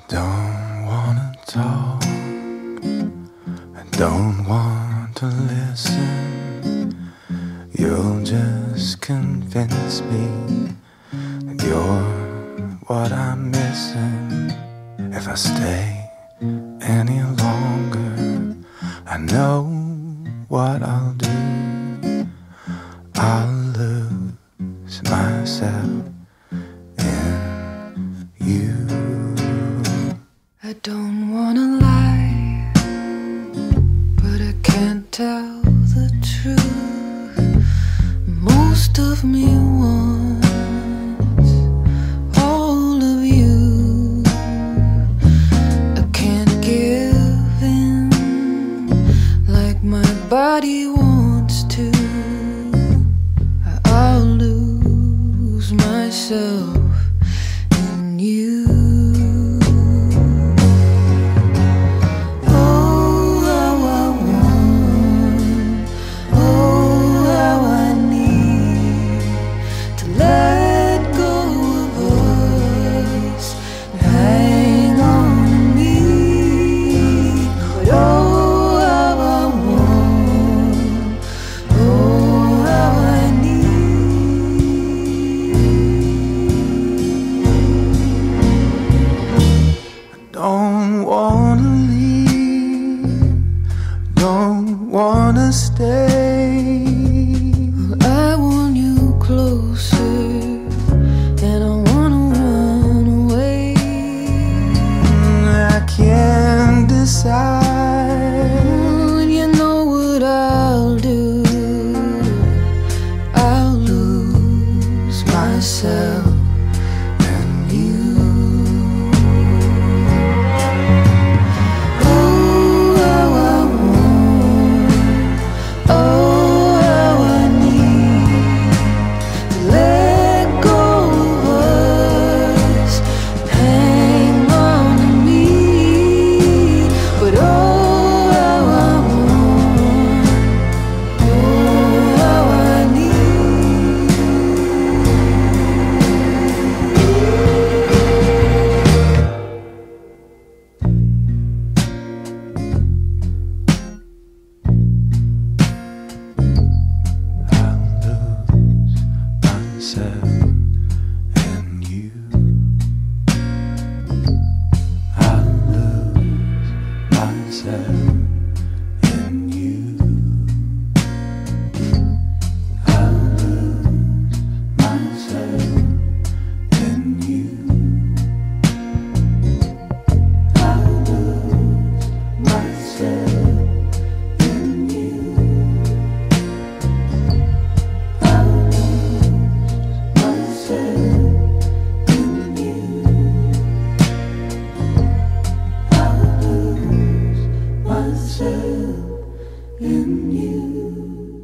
Don't wanna talk, I don't want to listen. You'll just convince me that you're what I'm missing. If I stay any longer, I know what I'll do. I'll lose myself in you. I don't wanna lie, but I can't tell the truth. Most of me wants all of you. I can't give in like my body wants to. I'll lose myself in you. Don't wanna leave, don't wanna stay. I want you closer, and I wanna run away. I can't decide. You know what I'll do? I'll lose myself. In you.